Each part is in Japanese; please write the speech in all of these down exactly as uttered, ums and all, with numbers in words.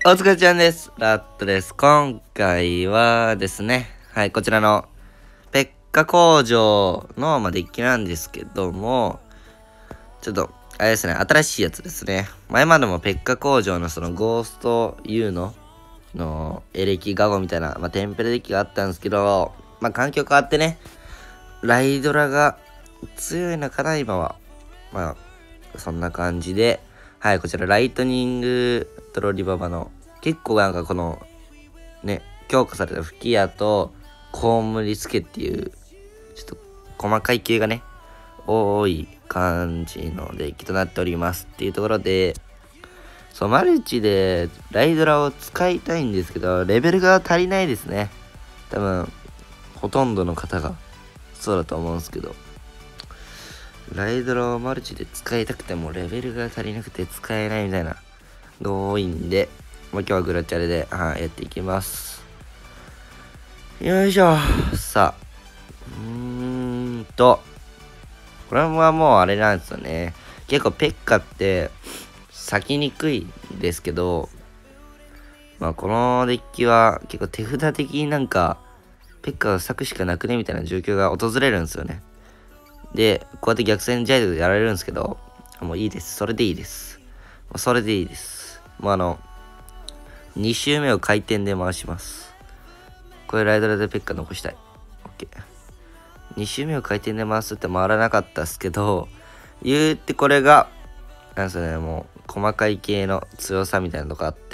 お疲れちゃんです。ラットです。今回はですね、はい、こちらのペッカ工場の、まあ、デッキなんですけども、ちょっと、あれですね、新しいやつですね。前までもペッカ工場のそのゴースト U の、のエレキガゴみたいな、まあ、テンペレデッキがあったんですけど、まあ、環境変わってね、ライドラが強いのかな、今は。まあ、そんな感じで、はい、こちらライトニングトロリババの、結構なんかこの、ね、強化された吹き矢と、コウムリスケっていう、ちょっと細かい系がね、多い感じのデッキとなっておりますっていうところで、そう、マルチでライドラを使いたいんですけど、レベルが足りないですね。多分、ほとんどの方がそうだと思うんですけど、ライドラをマルチで使いたくてもレベルが足りなくて使えないみたいなが多いんで、まあ、今日はグラチャレで、はい、やっていきます。よいしょ。さあ、うーんと、これはもうあれなんですよね。結構ペッカって咲きにくいんですけど、まあこのデッキは結構手札的になんかペッカが咲くしかなくねみたいな状況が訪れるんですよね。で、こうやって逆戦ジャイドでやられるんですけど、もういいです。それでいいです。もうそれでいいです。もうあの、に周目を回転で回します。これライドラでペッカ残したい。OK。に周目を回転で回すって回らなかったっすけど、言うてこれが、なんすかね、もう細かい系の強さみたいなのがあって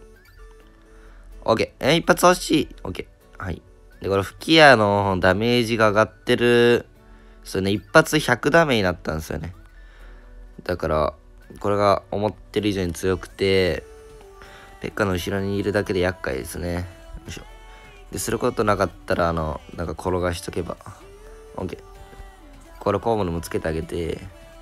、OK。え、一発欲しい。OK。はい。で、これ吹き矢のダメージが上がってる、そうね、一発ひゃくダメになったんですよね。だから、これが思ってる以上に強くて、ペッカの後ろにいるだけで厄介ですね。よいしょ。で、することなかったら、あの、なんか転がしとけば。OK。これコウモリもつけてあげて。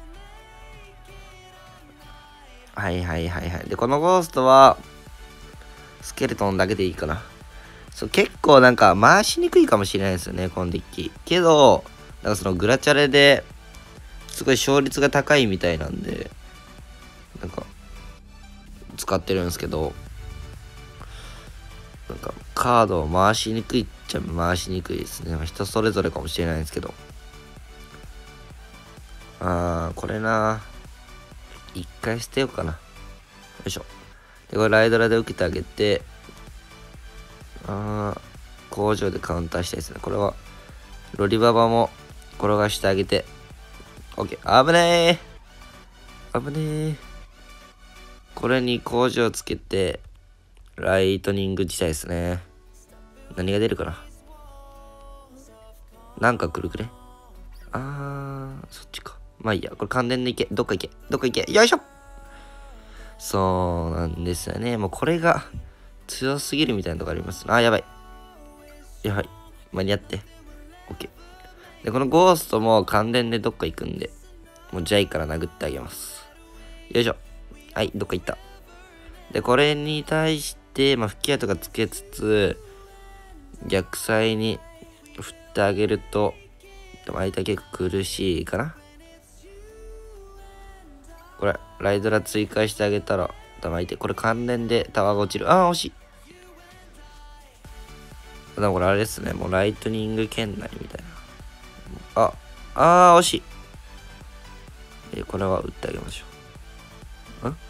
はいはいはいはい。で、このゴーストは、スケルトンだけでいいかな。そう、結構なんか回しにくいかもしれないですよね、このデッキ。けど、なんかそのグラチャレで、すごい勝率が高いみたいなんで、なんか、使ってるんですけど、なんか、カードを回しにくいっちゃ回しにくいですね。人それぞれかもしれないんですけど。あー、これな一回捨てようかな。よいしょ。で、これライドラで受けてあげて、あー、工場でカウンターしたいですね。これは、ロリババも転がしてあげて、OK。危ねー。危ねー。これに工場つけて、ライトニング自体ですね。何が出るかな。なんか来るくれ。あー、そっちか。まあいいや。これ関連でいけ。どっか行け。どっか行け。よいしょ。そうなんですよね。もうこれが強すぎるみたいなとこあります。あー、やばい。やばい。間に合って。OK。で、このゴーストも関連でどっか行くんで、もうジャイから殴ってあげます。よいしょ。はい、どっか行った。で、これに対して、まあ、吹き矢とかつけつつ、逆サイに振ってあげると、相手結構苦しいかな。これ、ライドラ追加してあげたら、相手、これ関連でタワーが落ちる。あー、惜しい。でもこれあれですね。もうライトニング圏内みたいな。あ、あー、惜しい。え、これは打ってあげましょう。ん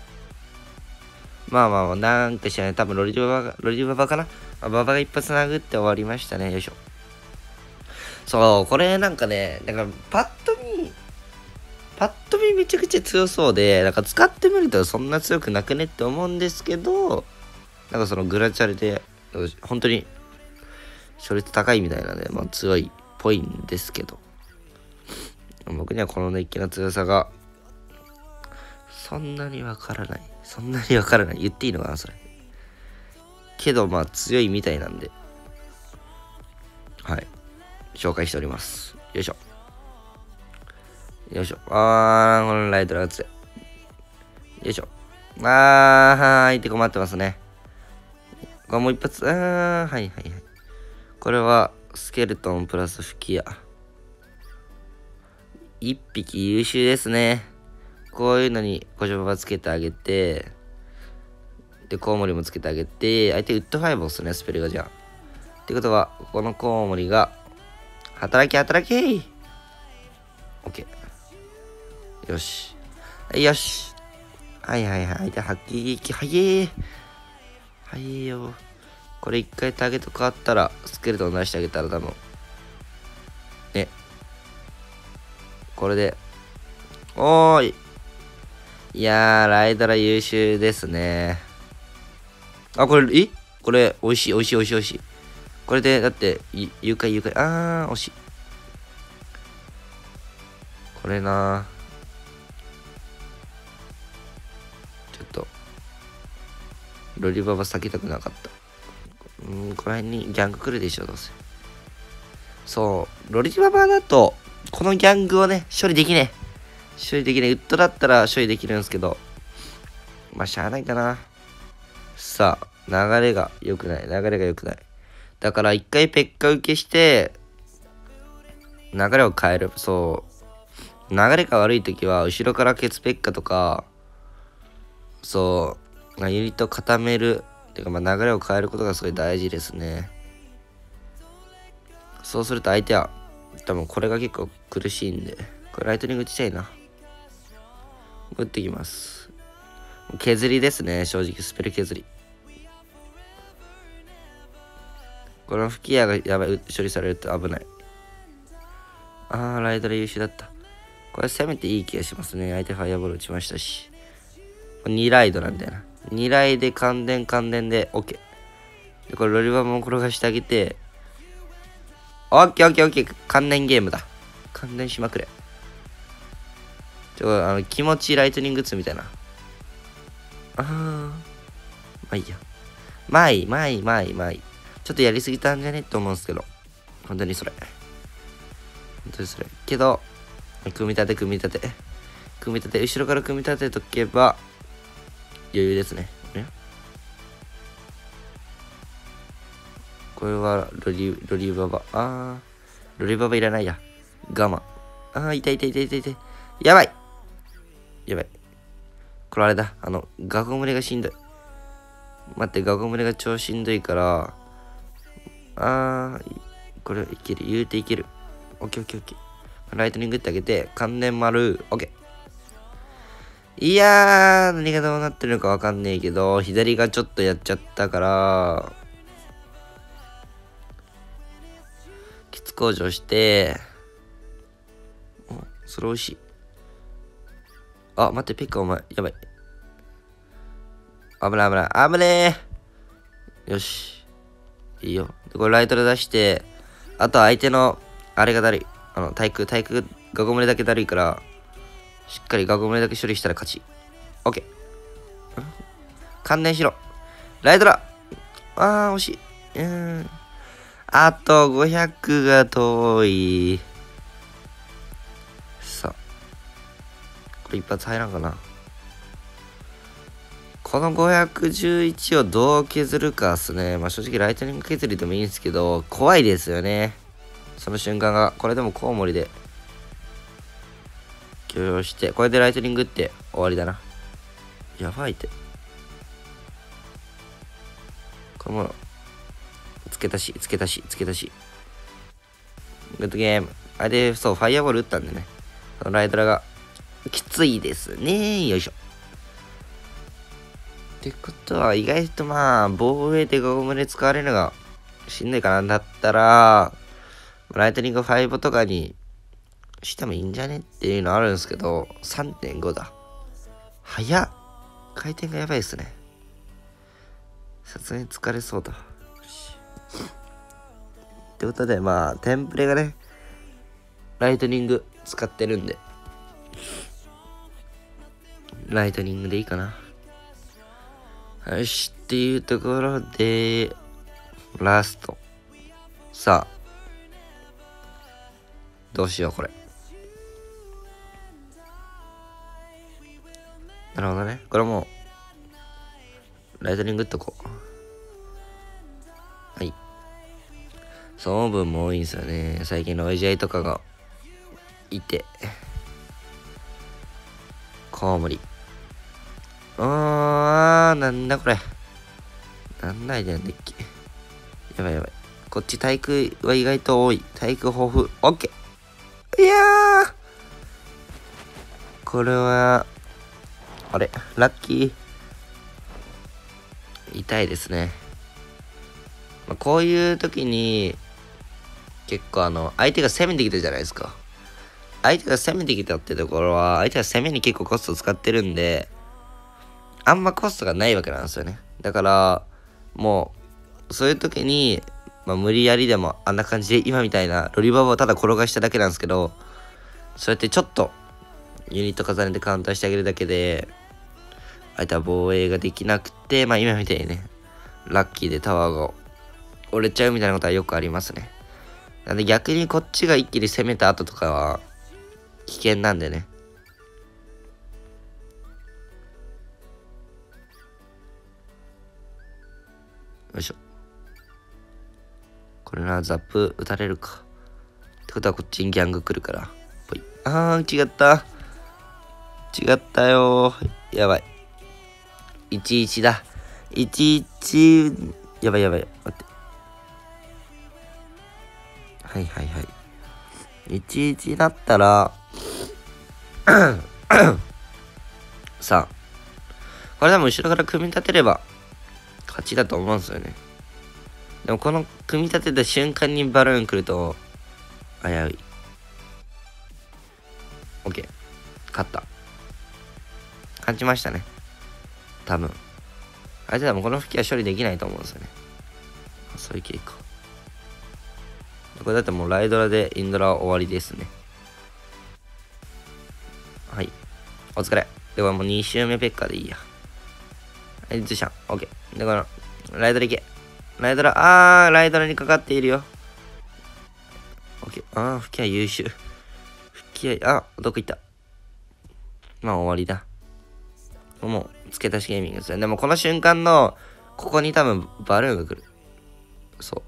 まあまあまあ、なんかしらない。多分ロリババが、ロリババかな、あ、ババが一発殴って終わりましたね。よいしょ。そう、これなんかね、だからパッと見、パッと見めちゃくちゃ強そうで、なんか使ってみるとそんな強くなくねって思うんですけど、なんかそのグラチャレで、本当に勝率高いみたいなね、まあ強いっぽいんですけど、僕にはこのデッキの強さが、そんなにわからない。そんなにわからない。言っていいのかな、それ。けど、まあ強いみたいなんで、はい。紹介しております。よいしょ。よいしょ。あー、このライトが強い。よいしょ。あー、はーいって困ってますね。これもう一発。あー、はいはいはい。これは、スケルトンプラス吹き矢。一匹優秀ですね。こういうのにご助場つけてあげて、 で、コウモリもつけてあげて、相手ウッドファイブを押すね、スペルがじゃあ。ってことは、このコウモリが、働き働きー !OK。よし。はい、よし。はいはいはい。相手発撃、はえー。はえよ。これ一回ターゲット変わったら、スケルトン出してあげたら多分。ね。これで。おーい。いやー、ライドラ優秀ですね。あ、これ、えこれ、美味しい、美味しい、美味しい、美味しい。これで、だって、誘拐、誘拐。あー、惜しい。これなちょっと、ロリババ避けたくなかった。うん、この辺にギャング来るでしょ、どうせ。そう、ロリババだと、このギャングをね、処理できねえ。処理できねえ。ウッドだったら処理できるんですけど、まあ、しゃあないかな。さあ、流れが良くない。流れが良くない。だから一回ペッカ受けして、流れを変える。そう。流れが悪いときは、後ろからケツペッカとか、そう、まあ、ユニットを固める。てか、まあ、流れを変えることがすごい大事ですね。そうすると相手は、多分これが結構苦しいんで、これライトニング打ちたいな。打ってきます。削りですね、正直、スペル削り。この吹き矢がやばい、処理されると危ない。あー、ライドラ優秀だった。これ攻めていい気がしますね。相手ファイアボール打ちましたし。にライドなんだよな。にライで感電感電で OK。で、これロリバも転がしてあげて、OKOKOK。関連ゲームだ。関連しまくれ。ちょ、あの、気持ちいいライトニング打つみたいな。あー。まあいいや。まあいい、まあいい、まあいい、まあいい。ちょっとやりすぎたんじゃねって思うんですけど。本当にそれ。本当にそれ。けど、組み立て、組み立て。組み立て、後ろから組み立てとけば、余裕ですね。これはロリ、ロリババ。あー。ロリババいらないや。我慢。あー、痛い痛い痛い痛い痛い。やばいやばい。これあれだ。あの、ガゴムレがしんどい。待って、ガゴムレが超しんどいから、あー、これいける。言うていける。オッケーオッケーオッケー。ライトニングってあげて、関連丸、オッケー。いやー、何がどうなってるのかわかんねえけど、左がちょっとやっちゃったから、キツ工場して、お、それ美味しい。あ、待って、ペッカお前、やばい。危ない危ない。危ねえ。よし。いいよ。で、これライトで出して、あとは相手の、あれがだるい。あの、対空、対空、ガゴムレだけだるいから、しっかりガゴムレだけ処理したら勝ち。オッケー。関連しろ。ライトだ。あー、惜しい。うーん。あとごひゃくが遠い。さあ。これ一発入らんかな。このごひゃくじゅういちをどう削るかっすね。まあ正直ライトニング削りでもいいんですけど、怖いですよね。その瞬間が。これでもコウモリで許容して、これでライトニングって終わりだな。やばいって。このもの。付け足し、付け足し、付け足し。グッドゲーム。あれで、そう、ファイアボール打ったんでね。ライドラがきついですね。よいしょ。ってことは、意外とまあ、防衛でゴムで使われるのがしんどいかなんだったら、ライトニングごとかにしてもいいんじゃねっていうのあるんですけど、さんてんご だ。早っ。回転がやばいですね。さすがに疲れそうだ。ってことで、まあ、テンプレがね、ライトニング使ってるんで、ライトニングでいいかな。よし、っていうところで、ラスト。さあ、どうしよう、これ。なるほどね。これもう、ライトニングっとこう。はい。その分も多いんですよね。最近のおいじゃいとかがいて。コウモリ。あー、なんだこれ。 何台なんだっけ。やばいやばい。こっち体育は意外と多い。体育豊富。オッケー。いやー。これは、あれラッキー。痛いですね。まあ、こういう時に、結構あの、相手が攻めてきたじゃないですか。相手が攻めてきたってところは、相手が攻めに結構コストを使ってるんで、あんまコストがないわけなんですよね。だから、もう、そういう時に、まあ、無理やりでもあんな感じで今みたいなロリババをただ転がしただけなんですけど、そうやってちょっとユニット重ねてカウンターしてあげるだけで、相手は防衛ができなくて、まあ今みたいにね、ラッキーでタワーが折れちゃうみたいなことはよくありますね。なんで逆にこっちが一気に攻めた後とかは危険なんでね。よいしょ。これな、ザップ打たれるか。ってことはこっちにギャング来るから。ぽい。あー、違った。違ったよー。やばい。いちいちだ。いちいち。やばいやばい。待って。はいはいはい。いちいちだったら、さあ。これでも後ろから組み立てれば、勝ちだと思うんですよね。でもこの組み立てた瞬間にバルーン来ると、危うい。OK。勝った。勝ちましたね。多分。相手はもうこの吹きは処理できないと思うんですよね。そういう系か。これだってもうライドラでインドラは終わりですね。はい。お疲れ。ではもうに周目ペッカーでいいや。はい、ズシャン。OK。で、この、ライドラいけ。ライドラ、あー、ライドラにかかっているよ。OK。あー、吹きは優秀。吹きは、あ、どこ行った。まあ終わりだ。もう、付け足しゲーミングですね。でもこの瞬間の、ここに多分バルーンが来る。そう。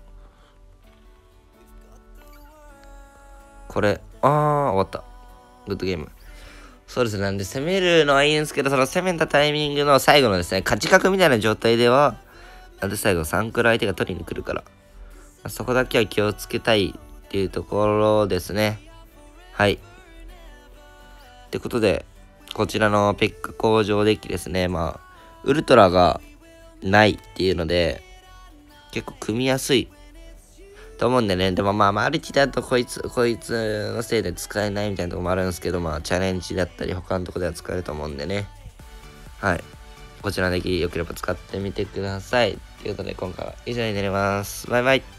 これ、あー、終わった。グッドゲーム。そうですね。なんで攻めるのはいいんですけど、その攻めたタイミングの最後のですね、勝ち角みたいな状態では、なんで最後さんクラ相手が取りに来るから、そこだけは気をつけたいっていうところですね。はい。ってことで、こちらのペッカ工場デッキですね。まあ、ウルトラがないっていうので、結構組みやすいと思うんでね。でもまあ、マルチだとこいつ、こいつのせいで使えないみたいなとこもあるんですけど、まあ、チャレンジだったり他のとこでは使えると思うんでね。はい。こちらのデッキ良ければ使ってみてください。ということで、今回は以上になります。バイバイ。